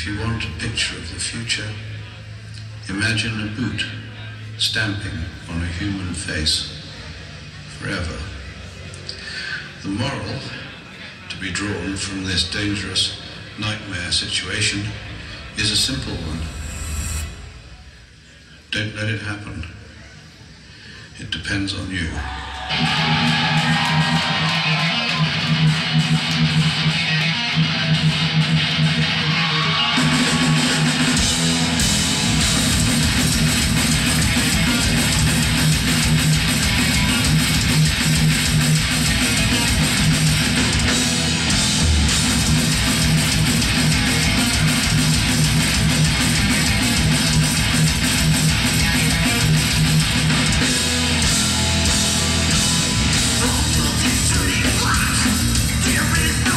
If you want a picture of the future, imagine a boot stamping on a human face forever. The moral to be drawn from this dangerous nightmare situation is a simple one. Don't let it happen. It depends on you. There is no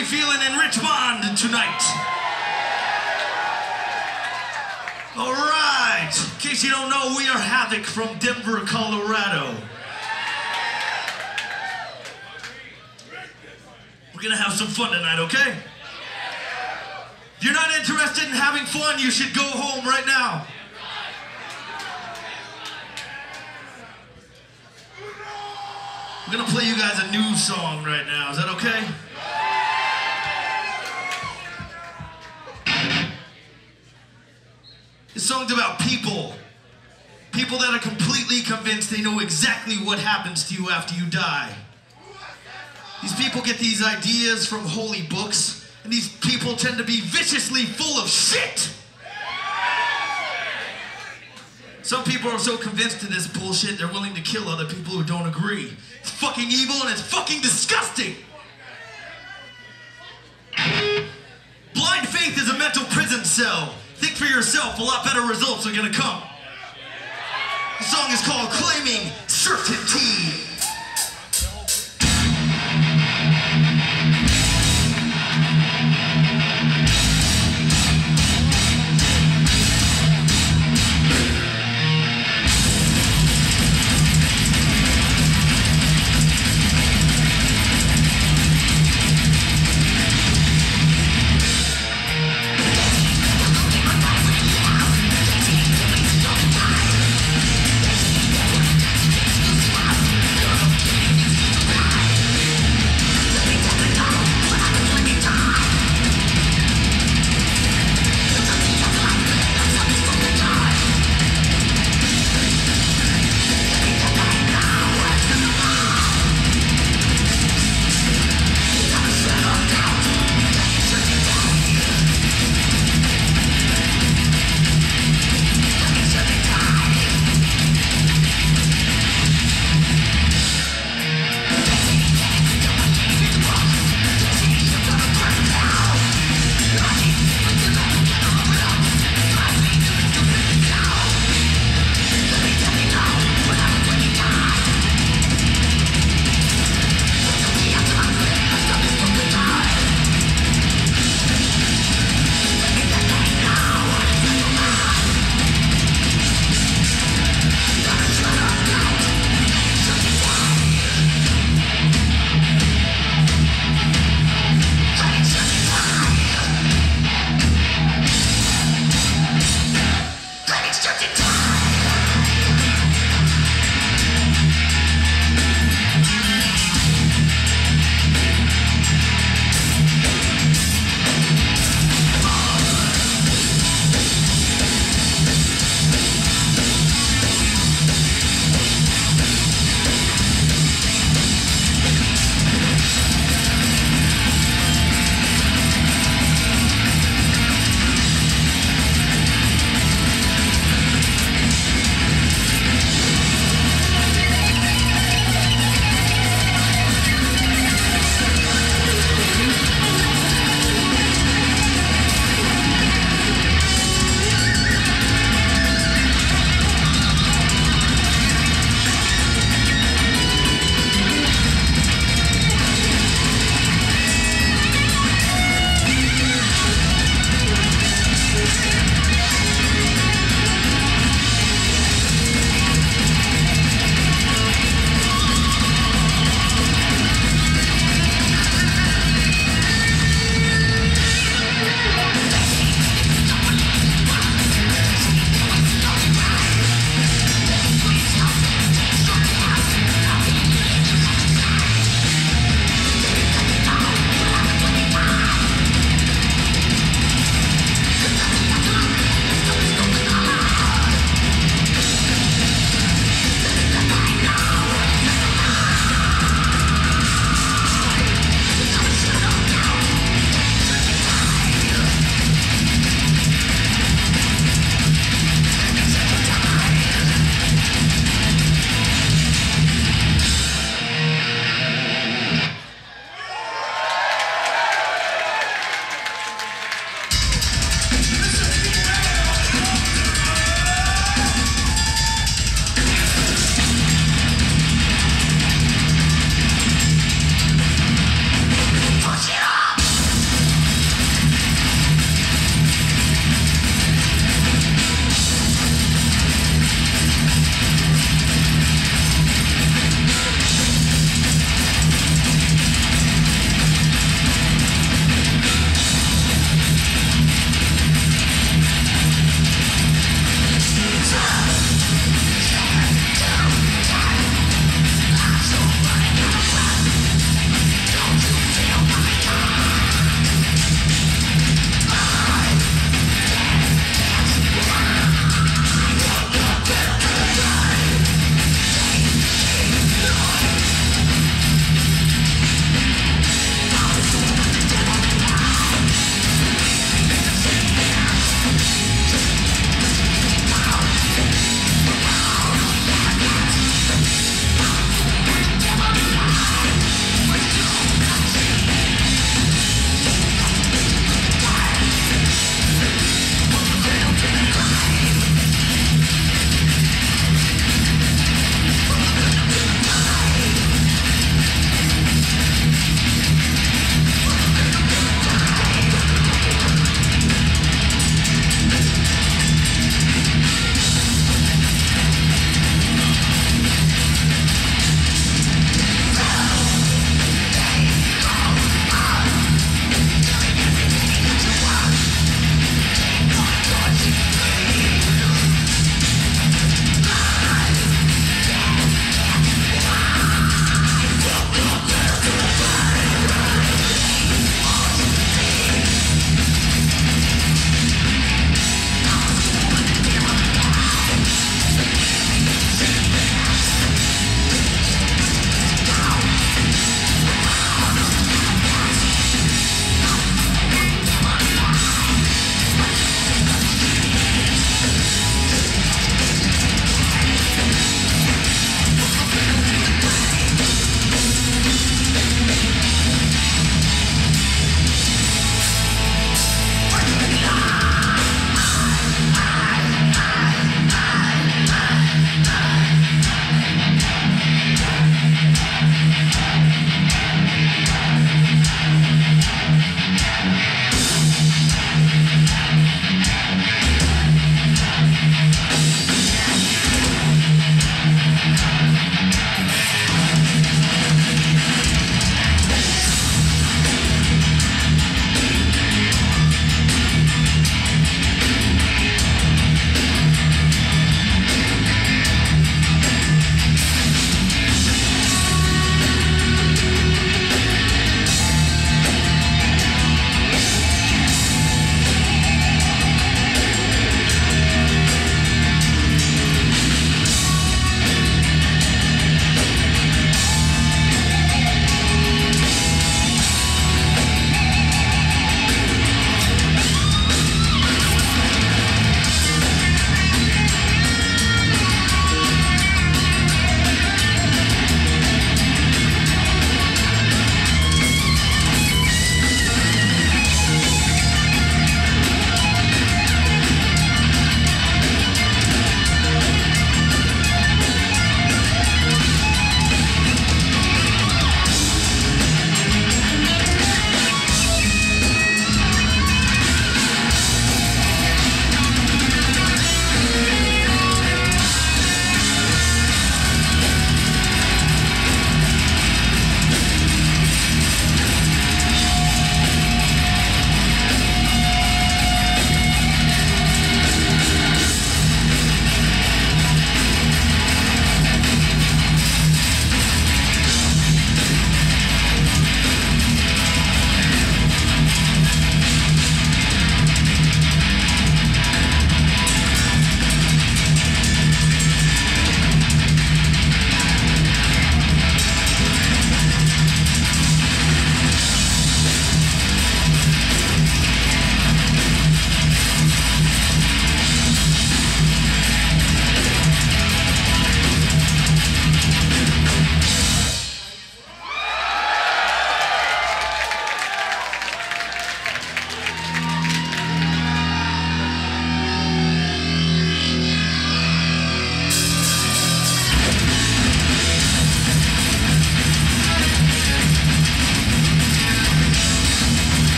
we feeling in Richmond tonight? All right. In case you don't know, we are Havoc from Denver, Colorado. We're gonna have some fun tonight, okay? If you're not interested in having fun, you should go home right now. I'm gonna play you guys a new song right now. Is that okay? This song's about people. People that are completely convinced they know exactly what happens to you after you die. These people get these ideas from holy books, and these people tend to be viciously full of shit. Some people are so convinced of this bullshit, they're willing to kill other people who don't agree. It's fucking evil and it's fucking disgusting. Blind faith is a mental prison cell. Think for yourself, a lot better results are gonna come. The song is called Claiming Certainty.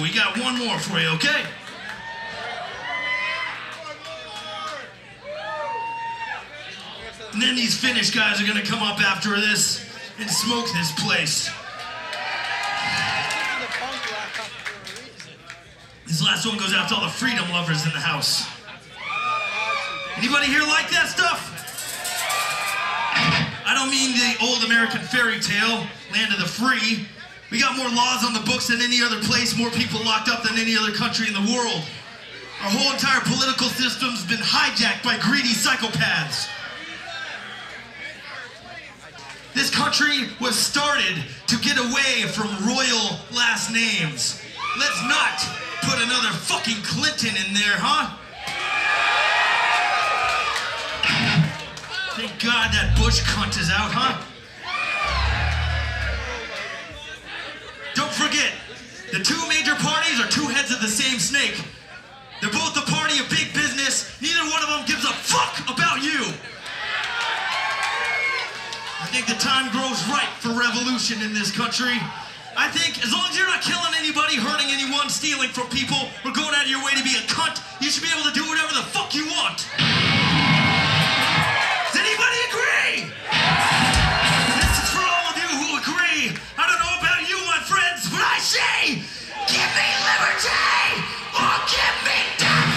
We got one more for you, okay? And then these Finnish guys are gonna come up after this and smoke this place. This last one goes out to all the freedom lovers in the house. Anybody here like that stuff? I don't mean the old American fairy tale, land of the free. We got more laws on the books than any other place, more people locked up than any other country in the world. Our whole entire political system's been hijacked by greedy psychopaths. This country was started to get away from royal last names. Let's not put another fucking Clinton in there, huh? Thank God that Bush cunt is out, huh? Don't forget, the two major parties are two heads of the same snake. They're both the party of big business. Neither one of them gives a fuck about you. I think the time grows right for revolution in this country. I think as long as you're not killing anybody, hurting anyone, stealing from people, or going out of your way to be a cunt, you should be able to do whatever the fuck you want. Does anybody agree? This is for all of you who agree. I don't know about you, my friends, but I say, give me liberty or give me death.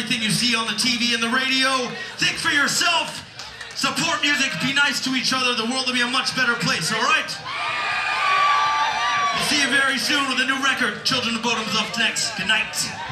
everything you see on the TV and the radio. Think for yourself. Support music. Be nice to each other. The world will be a much better place, all right? We'll see you very soon with a new record. Children of Bodom's up next. Good night.